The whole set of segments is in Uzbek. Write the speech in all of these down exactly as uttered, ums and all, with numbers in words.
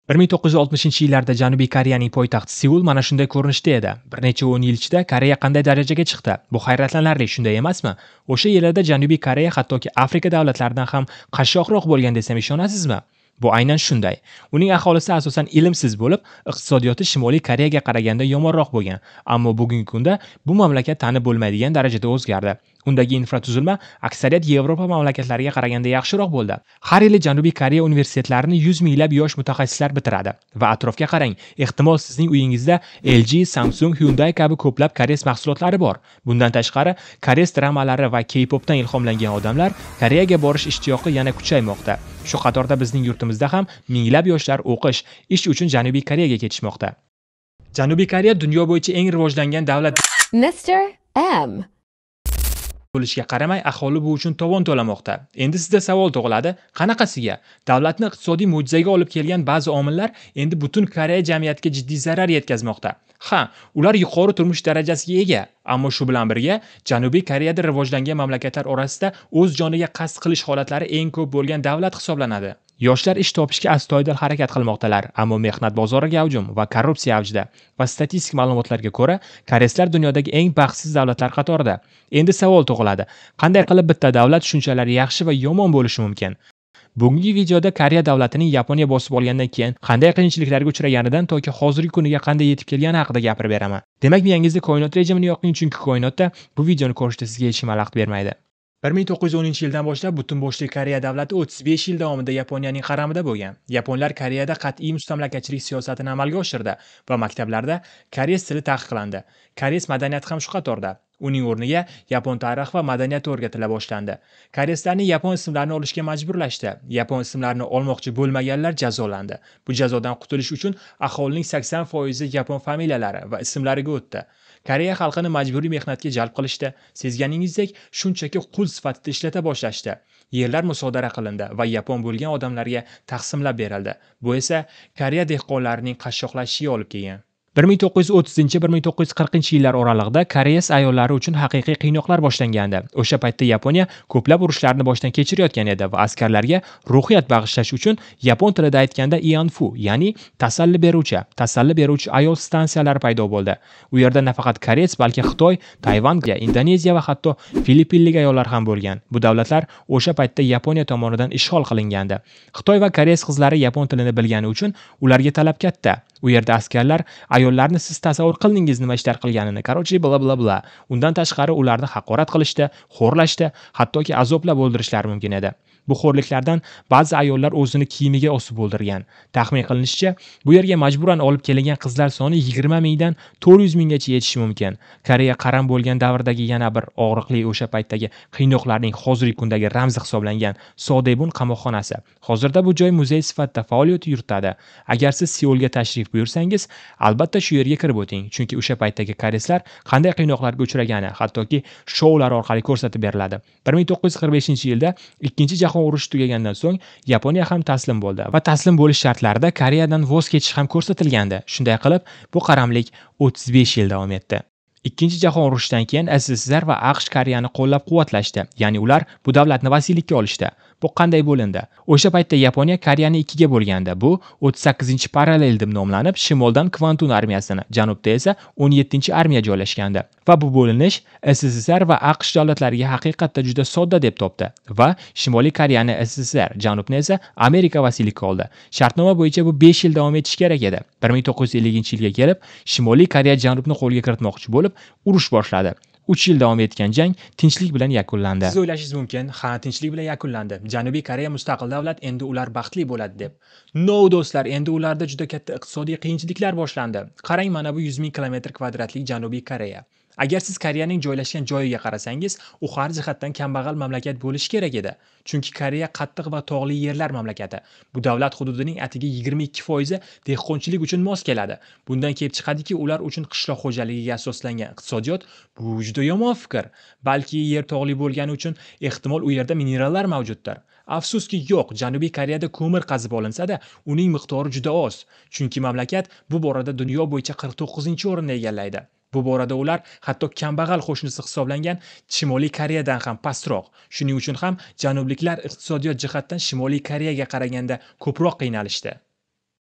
bir ming to'qqiz yuz oltmishinchi yillarda Janubiy Koreyaning poytaxti Seul mana shunday ko'rinishda edi. Bir necha o'n yil ichida Koreya qanday darajaga chiqdi? Bu hayratlanarli, shunday emasmi? O'sha yillarda Janubiy Koreya hattoki Afrika davlatlaridan ham qashshoqroq bo'lgan desam ishonasizmi? Bu aynan shunday. Uning aholisi asosan ilmsiz bo'lib, iqtisodiyoti Shimoliy Koreyaga qaraganda yomonroq bo'lgan. Ammo bugungi kunda bu mamlakat tanib bo'lmaydigan darajada o'zgardi. Undagi infratuzilma aksariyat Yevropa mamlakatlariga qaraganda yaxshiroq bo'ldi. Har yili Janubiy Koreya universitetlarini yuz minglab yosh mutaxassislar bitiradi. Va atrofga qarang, ehtimol sizning uyingizda L G, Samsung, Hyundai kabi ko'plab koreys mahsulotlari bor. Bundan tashqari, koreys dramalari va K-popdan ilhomlangan odamlar Koreyaga borish ishtiyoqi yana kuchaymoqda. Shu qatorda bizning yurtimizda ham minglab yoshlar o'qish, ish uchun Janubiy Koreyaga ketishmoqda. Janubiy Koreya dunyo bo'yicha eng rivojlangan davlat mister M bo'lishiga qaramay, aholi bu uchun tovon to'lamoqda. Endi sizda savol tug'iladi, qanaqasiga? Davlatni iqtisodiy mo'jizaga olib kelgan ba'zi omillar endi butun Koreya jamiyatiga jiddiy zarar yetkazmoqda. Ha, ular yuqori turmush darajasiga ega, ammo shu bilan birga Janubiy Koreyada rivojlangan mamlakatlar orasida o'z joniga qasd qilish holatlari eng ko'p bo'lgan davlat hisoblanadi. Yoshlar ish topishga astoydil harakat qilmoqdalar, ammo mehnat bozori gavjum va korrupsiya avjida. Va statistik ma'lumotlarga ko'ra, koreyslar dunyodagi eng baxtsiz davlatlar qatorida. Endi savol tug'iladi, qanday qilib bitta davlat shunchalar yaxshi va yomon bo'lishi mumkin? Bugungi videoda Koreya davlatining Yaponiya bosib olgandan keyin qanday qiyinchiliklarga uchraganidan toki hozirgi kuniga qanday yetib kelgani haqida gapirib beraman. Demak, miyangizda koinot rejimini yoqing, chunki koinotda bu videoni ko'rishda sizga hech kim xalaqit bermaydi. bir ming to'qqiz yuz o'ninchi yildan boshlab butun boshli Koreya davlati o'ttiz besh yil davomida Yaponiyaning qaramida bo'lgan. Yaponlar Koreyada qat'iy mustamlakachilik siyosatini amalga oshirdi va maktablarda koreys tili taqiqlandi. Koreys madaniyati ham shu qatorda. Uning o'rniga yapon tarix va madaniyati o'rgatila boshlandi. Koreyslarni yapon ismlarini olishga majburlashdi. Yapon ismlarini olmoqchi bo'lmaganlar jazolandi. Bu jazodan qutulish uchun aholining sakson foizi yapon familiyalari va ismlariga o'tdi. Koreya xalqini majburiy mehnatga jalb qilishdi. Sezganingizdek, shunchaki qul sifatida ishlata boshlashdi. Yerlar musodara qilindi va yapon bo'lgan odamlarga taqsimlab berildi. Bu esa Koreya dehqonlarining qashshoqlashishiga olib kelgan. bir ming to'qqiz yuz o'ttizinchi - bir ming to'qqiz yuz qirqinchi yillar oralig'ida koreys ayollari uchun haqiqiy qiynoqlar boshlangandi. O'sha paytda Yaponiya ko'plab urushlarni boshdan kechirayotgan edi va askarlarga ruhiyat bag'ishlash uchun yapon tilida aytganda Ianfu, ya'ni tasalli beruvchi, tasalli beruvchi ayol stansiyalari paydo bo'ldi. U yerda nafaqat koreys, balki Xitoy, Tayvan, Indoneziya va hatto Filippinlik ayollar ham bo'lgan. Bu davlatlar o'sha paytda Yaponiya tomonidan ishg'ol qilingandi. Xitoy va koreys qizlari yapon tilini bilgani uchun ularga talab katta. U yerda askarlar ayollarni siz tasavvur qildingiz nima ishlar qilganini, qarochi bla bla bla. Undan tashqari ularni haqorat qilishdi, xo'rlashdi, hattoki azoblab o'ldirishlari mumkin edi. Bu xo'rliklardan ba'zi ayollar o'zini kiyimiga osib o'ldirgan. Taxmin qilinishicha, bu yerga majburan olib kelingan qizlar soni yigirma mingdan to'rt yuz minggacha yetishi mumkin. Koreya qaram bo'lgan davrdagi yana bir og'riqli o'sha paytdagi qiynoqlarning hozirgi kundagi ramzi hisoblangan Sodebun qamoqxonasi. Hozirda bu joy muzey sifatida faoliyat yuritadi. Agar siz Seulga tashrif buyursangiz, albatta shu yerga kirib o'ting, chunki o'sha paytdagi koreyslar qanday qiynoqlarga uchragani hattoki shoular orqali ko'rsatib beriladi. bir ming to'qqiz yuz qirq beshinchi yilda ikkinchi jahon urushi tugagandan so'ng Yaponiya ham taslim bo'ldi va taslim bo'lish shartlarida Koreyadan voz kechish ham ko'rsatilgandi. Shunday qilib, bu qaramlik o'ttiz besh yil davom etdi. Ikkinchi jahon urushidan keyin S S S R va AQSh Koreyani qo'llab-quvvatlashdi. Ya'ni ular bu davlatni vasiylikka olishdi. Bu qanday bo'lindi? O'sha paytda Yaponiya Koreyani ikkiga bo'lgandi. Bu o'ttiz sakkizinchi parallel deb nomlanib, shimoldan Kvantun armiyasini, janubda esa o'n yettinchi armiya joylashgandi. Va bu bo'linish S S S R va AQSh davlatlariga haqiqatda juda sodda deb topdi va Shimoliy Koreyani S S S R, janubni esa Amerika vasiylikka oldi. Shartnoma bo'yicha bu besh yil davom etishi kerak edi. bir ming to'qqiz yuz ellinchi yilga kelib, Shimoliy Koreya janubni qo'lga kiritmoqchi bo'lib, urush boshladi. uch yil davom etgan jang tinchlik bilan yakunlandi. Siz o'ylashingiz mumkin, ha, tinchlik bilan yakunlandi. Janubiy Koreya mustaqil davlat, endi ular baxtli bo'ladi deb. No do'stlar, endi ularda juda katta iqtisodiy qiyinchiliklar boshlandi. Qarang, mana bu yuz ming kilometr kvadratlik Janubiy Koreya. Agar siz Koreyaning joylashgan joyiga qarasangiz, u har jihatdan kambag'al mamlakat bo'lishi kerak edi. Chunki Koreya qattiq va tog'li yerlar mamlakati. Bu davlat hududining atigi yigirma ikki foizi dehqonchilik uchun mos keladi. Bundan kelib chiqadiki, ular uchun qishloq xo'jaligiga asoslangan iqtisodiyot bu juda yomon fikr. Balki yer tog'li bo'lgani uchun ehtimol u yerda minerallar mavjuddir. Afsuski yo'q, Janubiy Koreyada ko'mir qazib olinsa-da, uning miqdori juda oz. Chunki mamlakat bu borada dunyo bo'yicha qirq to'qqizinchi o'rinni egallaydi. Bu borada ular hatto kambag'al qo'shnisi hisoblangan Shimoliy Koreyadan ham pastroq. Shuning uchun ham janubliklar iqtisodiyot jihatdan Shimoliy Koreyaga qaraganda ko'proq qiynalishdi.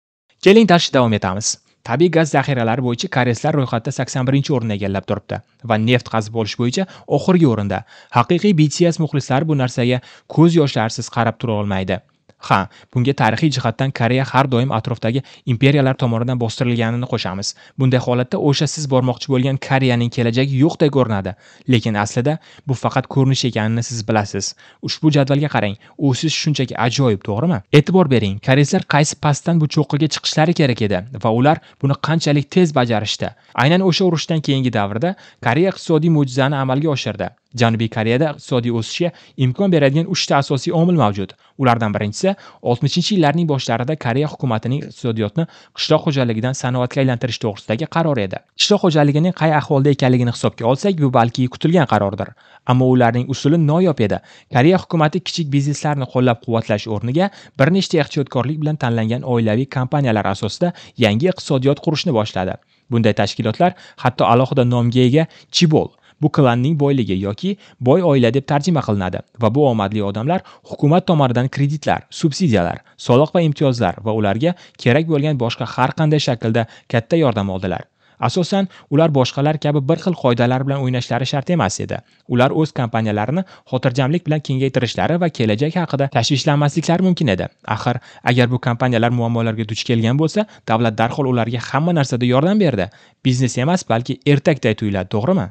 Keling tashqi davom etamiz. Tabiiy gaz zaxiralari bo'yicha koreyslar ro'yxatda sakson birinchi o'rinni egallab turibdi va neft qazib olish bo'yicha oxirgi o'rinda. Haqiqiy B T S muxlislari bu narsaga ko'z yoshlarsiz qarab tura olmaydi. Ha, bunga tarixiy jihatdan Koreya har doim atrofdagi imperiyalar tomonidan bostirilganini qo'shamiz. Bunday holatda o'sha siz bormoqchi bo'lgan Koreyaning kelajagi yo'qdek ko'rinadi, lekin aslida bu faqat ko'rinish ekanini siz bilasiz. Ushbu jadvalga qarang, o'sish shunchaki ajoyib, to'g'rimi? E'tibor bering, koreyslar qaysi pastdan bu cho'qqiga chiqishlari kerak edi va ular buni qanchalik tez bajarishdi. Aynan o'sha urushdan keyingi davrda Koreya iqtisodiy mo'jizani amalga oshirdi. Janubiy Koreyada iqtisodiy o'sishga imkon beradigan uchta asosiy omil mavjud. Ulardan birinchisi oltmishinchi yillarning boshlarida Koreya hukumatining iqtisodiyotni qishloq xo'jaligidan sanoatga aylantirish to'g'risidagi qaror edi. Qishloq xo'jaligining qay ahvolda ekanligini hisobga olsak, bu balki kutilgan qarordir. Ammo ularning usuli noyob edi. Koreya hukumati kichik bizneslarni qo'llab-quvvatlash o'rniga bir nechta ehtiyotkorlik bilan tanlangan oilaviy kompaniyalar asosida yangi iqtisodiyot qurishni boshladi. Bunday tashkilotlar hatto alohida nomga ega Chibol, bu klanning boyligi yoki boy oila deb tarjima qilinadi va bu omadli odamlar hukumat tomonidan kreditlar, subsidiyalar, soliq va imtiyozlar va ularga kerak bo'lgan boshqa har qanday shaklda katta yordam oldilar. Asosan ular boshqalar kabi bir xil qoidalar bilan o'ynashlari shart emas edi. Ular o'z kompaniyalarini xotirjamlik bilan kengaytirishlari va kelajak haqida tashvishlanmasliklari mumkin edi. Axir, agar bu kompaniyalar muammolarga duch kelgan bo'lsa, davlat darhol ularga hamma narsada yordam berdi. Biznes emas, balki ertakday tuyuladi, to'g'rimi?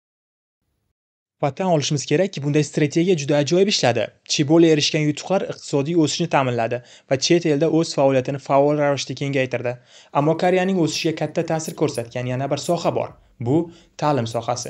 Va tan olishimiz kerakki, bunday strategiya juda ajoyib ishladi. Chiboli erishgan yutuqlar iqtisodiy o'sishni ta'minladi va chet elda o'z faoliyatini faol ravishda kengaytirdi. Ammo Koreyaning o'sishiga katta ta'sir ko'rsatgan yana bir soha bor. Bu ta'lim sohasi.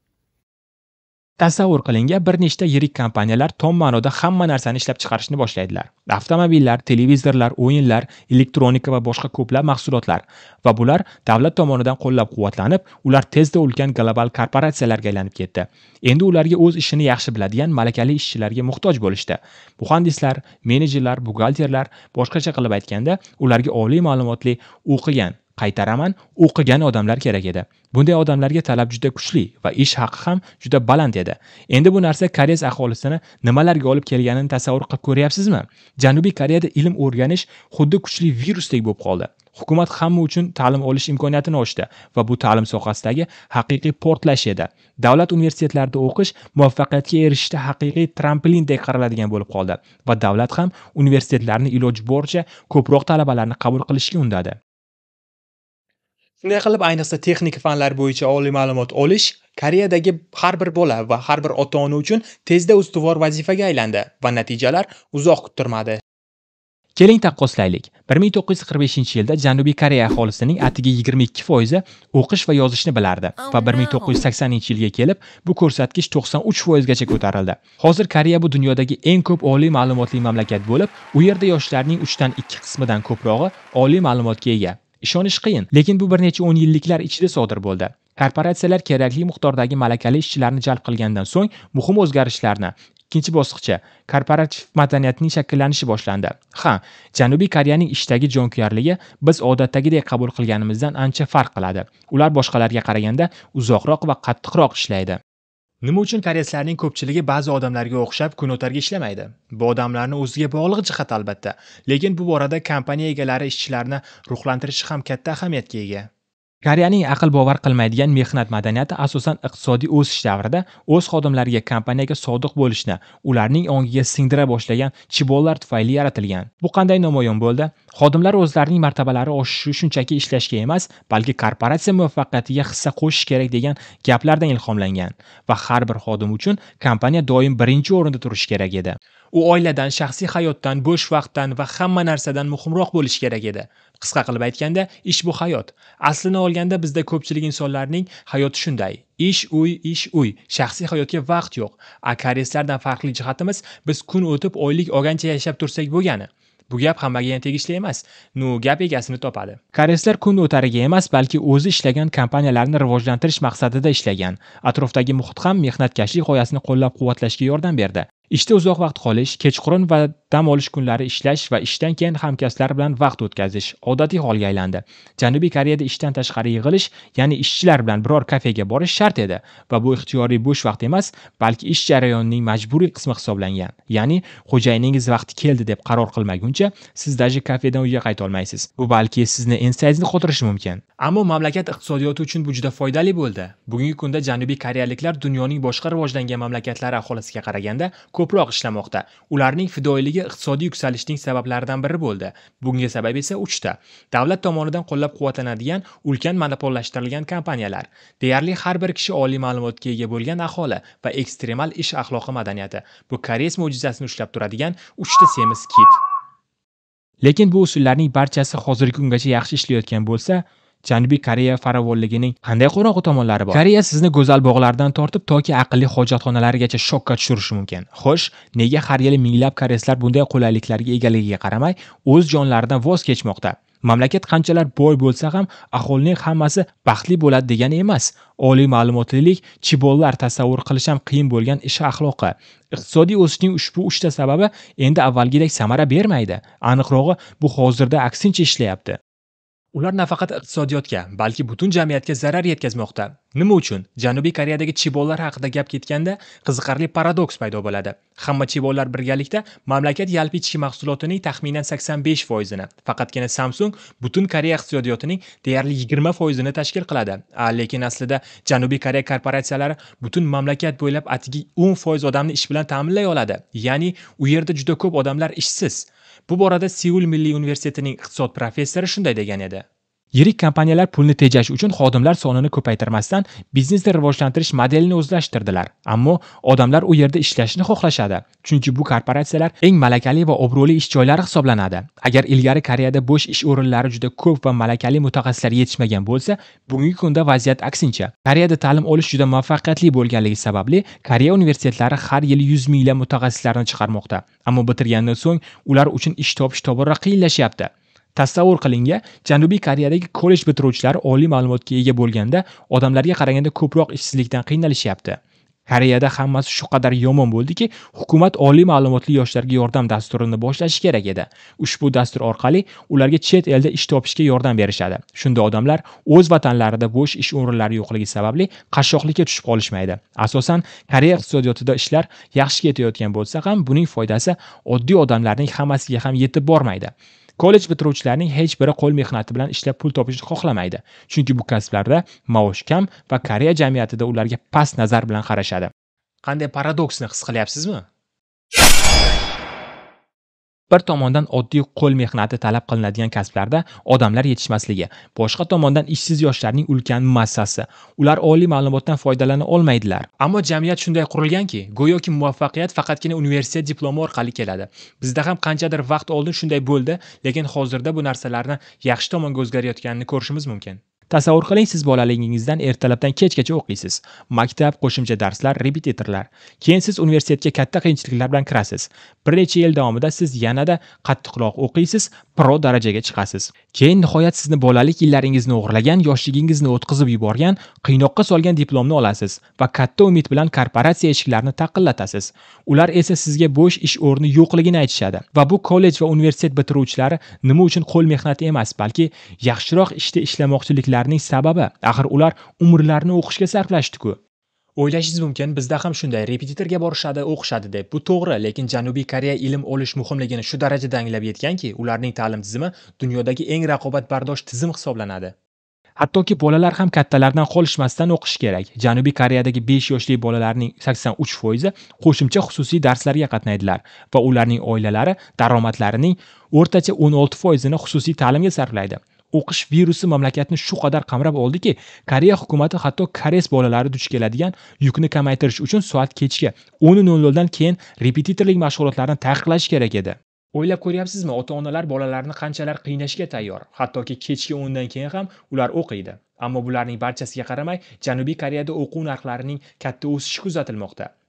Tasavvur qiling, bir nechta yirik kompaniyalar tom ma'noda hamma narsani ishlab chiqarishni boshlaydilar. Avtomobillar, televizorlar, o'yinlar, elektronika va boshqa ko'plab mahsulotlar. Va bular davlat tomonidan qo'llab-quvvatlanib, ular tezda ulkan global korporatsiyalarga aylanib ketdi. Endi ularga o'z ishini yaxshi biladigan malakali ishchilarga muhtoj bo'lishdi. Muhandislar, menejerlar, buxgalterlar, boshqacha qilib aytganda, ularga oliy ma'lumotli, o'qigan qaytaraman, o'qigan odamlar kerak edi. Bunday odamlarga talab juda kuchli va ish haqi ham juda baland edi. Endi bu narsa koreys aholisini nimalarga olib kelganini tasavvur qilib ko'ryapsizmi? Janubiy Koreyada ilm o'rganish xuddi kuchli virusdek bo'lib qoldi. Hukumat hamma uchun ta'lim olish imkoniyatini ochdi va bu ta'lim sohasidagi haqiqiy portlash edi. Davlat universitetlarida o'qish muvaffaqiyatga erishishda haqiqiy tramplindek qaraladigan bo'lib qoldi va davlat ham universitetlarni iloji boricha ko'proq talabalarni qabul qilishga undadi. Shunday qilib, ayniqsa texnik fanlar bo'yicha oliy ma'lumot olish Koreyadagi har bir bola va har bir ota-ona uchun tezda ustuvor vazifaga aylandi va natijalar uzoq kuttirmadi. Keling taqqoslaylik. bir ming to'qqiz yuz qirq beshinchi yilda Janubiy Koreya aholisining atigi yigirma ikki foizi o'qish va yozishni bilardi va bir ming to'qqiz yuz saksoninchi yilga kelib bu ko'rsatkich to'qson uch foizgacha ko'tarildi. Hozir Koreya bu dunyodagi eng ko'p oliy ma'lumotli mamlakat bo'lib, u yerda yoshlarning uchdan ikki qismidan ko'prog'i oliy ma'lumotga ega. Ishonish qiyin, lekin bu bir necha o'n yilliklar ichida sodir bo'ldi. Korporatsiyalar kerakli miqdordagi malakali ishchilarni jalb qilgandan so'ng muhim o'zgarishlarni ikkinchi bosqichi korporativ madaniyatning shakllanishi boshlandi. Ha, Janubiy Koreyaning ishdagi jonkuyarligi biz odatdagidek qabul qilganimizdan ancha farq qiladi. Ular boshqalarga qaraganda uzoqroq va qattiqroq ishlaydi. Nima uchun koreyslarning ko'pchiligi ba'zi odamlarga o'xshab kun o'targa ishlamaydi? Bu odamlarni o'ziga bog'liq jihat albatta, lekin bu borada kompaniya egalari ishchilarni ruhlantirishi ham katta ahamiyatga ega. Koreyaning aql bovar qilmaydigan mehnat madaniyati asosan iqtisodiy o'sish davrida o'z xodimlariga kompaniyaga sodiq bo'lishni, ularning ongiga singdira boshlagan chibollar tufayli yaratilgan. Bu qanday namoyon bo'ldi? Xodimlar o'zlarining martabalari oshishi shunchaki ishlashga emas, balki korporatsiya muvaffaqiyatiga hissa qo'shish kerak degan gaplardan ilhomlangan va har bir xodim uchun kompaniya doim birinchi o'rinda turishi kerak edi. U oiladan, shaxsiy hayotdan, bo'sh vaqtdan va hamma narsadan muhimroq bo'lishi kerak edi. Qisqa qilib aytganda, ish bu hayot. Aslini olganda bizda ko'pchilik insonlarning hayoti shunday. Ish, uy, ish, uy. Shaxsiy hayotga vaqt yo'q. A koreyslardan farqli jihatimiz, biz kun o'tib oylik olgancha yashab tursak bo'lgani. Bu gap hammaga ham tegishli emas. Nu gap egasini topadi. Koreyslar kun o'tariga emas, balki o'zi ishlagan kompaniyalarni rivojlantirish maqsadida ishlagan. Atrofdagi muhit ham mehnatkashlik g'oyasini qo'llab-quvvatlashga yordam berdi. Ishda uzoq vaqt qolish, kechqurun va dam olish kunlari ishlash va ishdan keyin hamkasblar bilan vaqt o'tkazish odatiy holga aylandi. Janubiy Koreyada ishdan tashqari yig'ilish, ya'ni ishchilar bilan biror kafega borish shart edi va bu ixtiyoriy bo'sh vaqt emas, balki ish jarayonining majburiy qismi hisoblangan. Ya'ni xo'jayiningiz vaqti keldi deb qaror qilmaguncha siz daji kafedan uyga qayta olmaysiz. Bu balki sizni ensangizga qotirishi mumkin. Ammo mamlakat iqtisodiyoti uchun bu juda foydali bo'ldi. Bugungi kunda janubiy koreyaliklar dunyoning boshqa rivojlangan mamlakatlari aholisiga qaraganda ko'proq ishlamoqda. Ularning fidoyiligi iqtisodiy yuksalishning sabablaridan biri bo'ldi. Bunga sabab esa uchta. Davlat tomonidan qo'llab-quvvatlanadigan ulkan monopollashtirilgan kompaniyalar, deyarli har bir kishi oliy ma'lumotga ega bo'lgan aholi va ekstremal ish axloqi madaniyati. Bu koreys mo'jizasini ushlab turadigan uchta semiz kit. Lekin bu usullarning barchasi hozirgi kungacha yaxshi ishlayotgan bo'lsa, Janubiy Koreya farovonligining qanday qorong'u tomonlari bor? Koreya sizni go'zal bog'lardan tortib toki aqlli hojatxonalarigacha shokka tushirishi mumkin. Xo'sh, nega har yili minglab koreyslar bunday qulayliklarga egaligiga qaramay o'z jonlaridan voz kechmoqda? Mamlakat qanchalar boy bo'lsa ham aholining hammasi baxtli bo'ladi degani emas. Oliy ma'lumotlilik, chibollar tasavvur qilish ham qiyin bo'lgan ish axloqi. Iqtisodiy o'sishning ushbu uchta sababi endi avvalgidek samara bermaydi. Aniqrog'i, bu hozirda aksincha ishlayapti. Ular nafaqat iqtisodiyotga, balki butun jamiyatga zarar yetkazmoqda. Nima uchun? Janubiy Koreyadagi chibollar haqida gap ketganda qiziqarli paradoks paydo bo'ladi. Hamma chibollar birgalikda mamlakat yalpi ichki mahsulotining taxminan sakson besh foizini, faqatgina Samsung butun Koreya iqtisodiyotining deyarli yigirma foizini tashkil qiladi. A, lekin aslida Janubiy Koreya korporatsiyalari butun mamlakat bo'ylab atigi o'n foiz odamni ish bilan ta'minlay oladi. Ya'ni u yerda juda ko'p odamlar ishsiz. Bu borada Seul Milliy universitetining iqtisod professori shunday degan edi. Yirik kompaniyalar pulni tejash uchun xodimlar sonini ko'paytirmasdan biznesni rivojlantirish modelini o'zlashtirdilar. Ammo odamlar u yerda ishlashni xohlashadi, chunki bu korporatsiyalar eng malakali va obro'li ish joylari hisoblanadi. Agar ilgari Koreyada bo'sh ish o'rinlari juda ko'p va malakali mutaxassislar yetishmagan bo'lsa, bugungi kunda vaziyat aksincha. Koreyada ta'lim olish juda muvaffaqiyatli bo'lganligi sababli Koreya universitetlari har yili yuz minglab mutaxassislarni chiqarmoqda. Ammo bitirgandan so'ng ular uchun ish topish tobora qiyinlashyapti. Tasavvur qilinga, Janubiy Koreyadagi kollej bitiruvchilari oliy ma'lumotga ega bo'lganda odamlarga qaraganda ko'proq ishsizlikdan qiynalishyapti. Koreyada hammasi shu qadar yomon bo'ldiki, hukumat oliy ma'lumotli yoshlarga yordam dasturini boshlashi kerak edi. Ushbu dastur orqali ularga chet elda ish topishga yordam berishadi. Shunda odamlar o'z vatanlarida bo'sh ish o'rinlari yo'qligi sababli qashshoqlikka tushib qolishmaydi. Asosan Koreya iqtisodiyotida ishlar yaxshi ketayotgan bo'lsa ham, buning foydasi oddiy odamlarning hammasiga ham yetib bormaydi. Kollej bitiruvchilarining hech biri qo'l mehnati bilan ishlab pul topishni xohlamaydi. Chunki bu kasblarda maosh kam va Koreya jamiyatida ularga past nazar bilan qarashadi. Qanday paradoksni his qilyapsizmi? Bir tomondan oddiy qo'l mehnati talab qilinadigan kasblarda odamlar yetishmasligi, boshqa tomondan ishsiz yoshlarning ulkan massasi. Ular oliy ma'lumotdan foydalana olmaydilar. Ammo jamiyat shunday qurilganki, go'yoki muvaffaqiyat faqatgina universitet diplomi orqali keladi. Bizda ham qanchadir vaqt oldin shunday bo'ldi, lekin hozirda bu narsalarni yaxshi tomonga o'zgarayotganini ko'rishimiz mumkin. Tasavvur qiling, siz bolaligingizdan ertalabdan kechgacha o'qiysiz. Maktab, qo'shimcha darslar, repetitorlar. Keyin siz universitetga katta qiyinchiliklar bilan kirasiz. Bir necha yil davomida siz yanada qattiqroq o'qiysiz, pro darajaga chiqasiz. Keyin nihoyat sizni bolalik yillaringizni o'g'irlagan, yoshligingizni o'tkazib yuborgan, qiynoqqa solgan diplomni olasiz va katta umid bilan korporatsiya eshiklarini taqillatasiz. Ular esa sizga bo'sh ish o'rni yo'qligini aytishadi. Va bu kollej va universitet bitiruvchilari nima uchun qo'l mehnati emas, balki yaxshiroq ishda ishlamoqchiliklar sababi. Axir ular umrlarini o'qishga sarflashdi-ku. O'ylashingiz mumkin, bizda ham shunday repetitorga borishadi, o'qishadi deb. Bu to'g'ri, lekin Janubiy Koreya ilm olish muhimligini shu darajada anglab yetganki, ularning ta'lim tizimi dunyodagi eng raqobatbardosh tizim hisoblanadi. Hattoki bolalar ham kattalardan qolishmasdan o'qish kerak. Janubiy Koreyadagi besh yoshli bolalarning sakson uch foizi qo'shimcha xususiy darslarga qatnaydilar va ularning oilalari daromadlarining o'rtacha o'n olti foizini xususiy ta'limga sarflaydi. O'qish virusi mamlakatni shu qadar qamrab oldiki, Koreya hukumatı hatto koreys bolalari duch keladigan yukni kamaytirish uchun soat kechki o'n nol nol dan keyin repetitorlik mashg'ulotlarini taqiqlash kerak edi. O'ylab ko'ryapsizmi, ota-onalar bolalarni qanchalar qiynashga tayyor. Hattoki kechki o'n dan keyin ham ular o'qiydi. Ammo bularning barchasiga qaramay, Janubiy Koreyada o'quv narxlarining katta o'sishi kuzatilmoqda.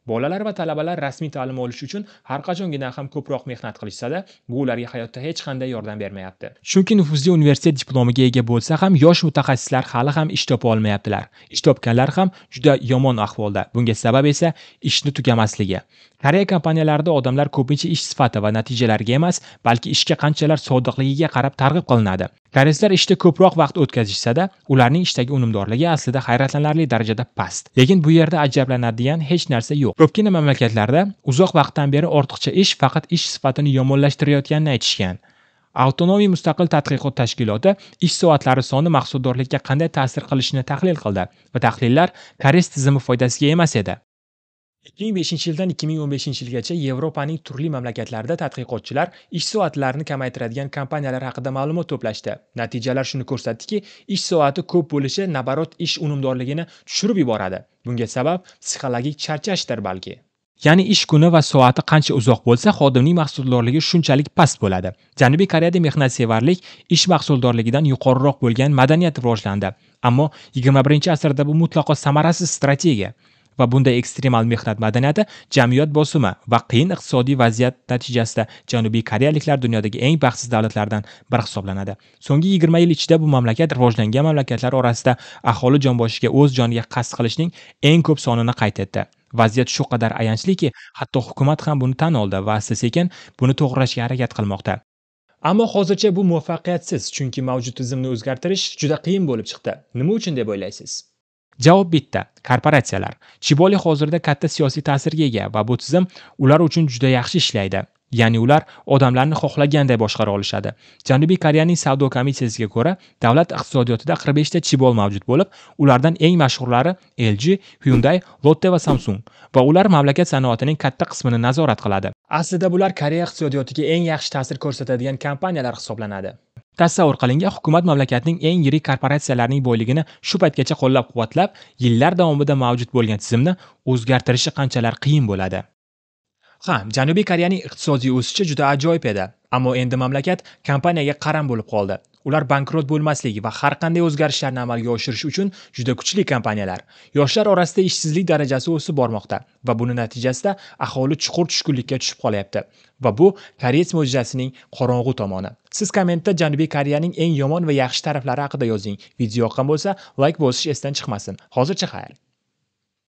Bolalar va talabalar rasmiy ta'lim olish uchun har qachongidan ham ko'proq mehnat qilishsa-da, bu ularga hayotda hech qanday yordam bermayapti. Chunki nufuzli universitet diplomiga ega bo'lsa ham yosh mutaxassislar hali ham ish topa olmayaptilar. Ish topganlar ham juda yomon ahvolda. Bunga sabab esa ishni tugamasligi. Koreya kompaniyalarida odamlar ko'pincha ish sifati va natijalariga emas, balki ishga qanchalar sodiqligiga qarab targ'ib qilinadi. Koreyslar ishda ko'proq vaqt o'tkazishsa-da, ularning ishdagi unumdorligi aslida hayratlanarli darajada past. Lekin bu yerda ajablanadigan hech narsa yo'q. Ko'pgina mamlakatlarda uzoq vaqtdan beri ortiqcha ish faqat ish sifatini yomonlashtirayotganini aytishgan. Avtonomiy mustaqil tadqiqot tashkiloti ish soatlari soni mahsuldorlikka qanday ta'sir qilishini tahlil qildi va tahlillar koreys tizimi foydasiga emas edi. ikki ming beshinchi yildan ikki ming o'n beshinchi yilgacha Yevropaning turli mamlakatlarida tadqiqotchilar ish soatlarini kamaytiradigan kompaniyalar haqida ma'lumot to'plashdi. Natijalar shuni ko'rsatdiki, ish soati ko'p bo'lishi nabarot ish unumdorligini tushirib yuboradi. Bunga sabab psixologik charchashdir balki. Ya'ni ish kuni va soati qancha uzoq bo'lsa, xodimning mahsuldorligi shunchalik past bo'ladi. Janubiy Koreyada mehnatsevarlik ish mahsuldorligidan yuqoriroq bo'lgan madaniyat rivojlandi. Ammo yigirma birinchi asrda bu mutlaqo samarasiz strategiya. Va bunday ekstremal mehnat madaniyati, jamiyat bosimi va qiyin iqtisodiy vaziyat natijasida Janubiy koreyaliklar dunyodagi eng baxtsiz davlatlardan biri hisoblanadi. So'nggi yigirma yil ichida bu mamlakat rivojlangan mamlakatlar orasida aholi jonboshiga o'z joniga qasd qilishning eng ko'p sonini qayd etdi. Vaziyat shu qadar ayanchliki, hatto hukumat ham buni tan oldi va asta-sekin buni to'g'rilashga harakat qilmoqda. Ammo hozircha bu muvaffaqiyatsiz, chunki mavjud tizimni o'zgartirish juda qiyin bo'lib chiqdi. Nima uchun deb o'ylaysiz? Javob bitta: korporatsiyalar. Chiboli hozirda katta siyosiy ta'sirga ega va bu tizim ular uchun juda yaxshi ishlaydi. Ya'ni ular odamlarni xohlaganday boshqara olishadi. Janubiy Koreyaning savdo komissiyasiga ko'ra, davlat iqtisodiyotida qirq besh ta chibol mavjud bo'lib, ulardan eng mashhurlari L G, Hyundai, Lotte va Samsung va ular mamlakat sanoatining katta qismini nazorat qiladi. Aslida bular Koreya iqtisodiyotiga eng yaxshi ta'sir ko'rsatadigan kompaniyalar hisoblanadi. Tasavvur qiling, hukumat mamlakatning eng yirik korporatsiyalarining boyligini shu paytgacha qo'llab-quvvatlab, yillar davomida mavjud bo'lgan tizimni o'zgartirishi qanchalar qiyin bo'ladi. Ha, Janubiy Koreyaning iqtisodiy o'sishi juda ajoyib edi, ammo endi mamlakat kompaniyaga qaram bo'lib qoldi. Ular bankrot bo'lmasligi va har qanday o'zgarishlarni amalga oshirish uchun juda kuchli kompaniyalar. Yoshlar orasida ishsizlik darajasi o'sib bormoqda va buning natijasida aholi chuqur tushkunlikka tushib qolyapti. Va bu koreys mo'jizasining qorong'u tomoni. Siz kommentda Janubiy Koreyaning eng yomon va yaxshi taraflari haqida yozing. Video yoqqan bo'lsa, like bosish esdan chiqmasin. Hozircha xayr.